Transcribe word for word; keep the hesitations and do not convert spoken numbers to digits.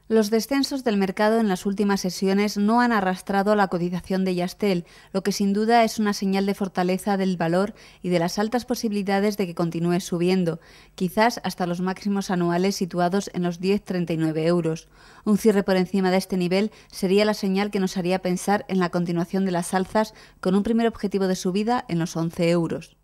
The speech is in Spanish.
Los descensos del mercado en las últimas sesiones no han arrastrado la cotización de Yastel, lo que sin duda es una señal de fortaleza del valor y de las altas posibilidades de que continúe subiendo, quizás hasta los máximos anuales situados en los diez coma treinta y nueve euros. Un cierre por encima de este nivel sería la señal que nos haría pensar en la continuación de las alzas, con un primer objetivo de subida en los once euros.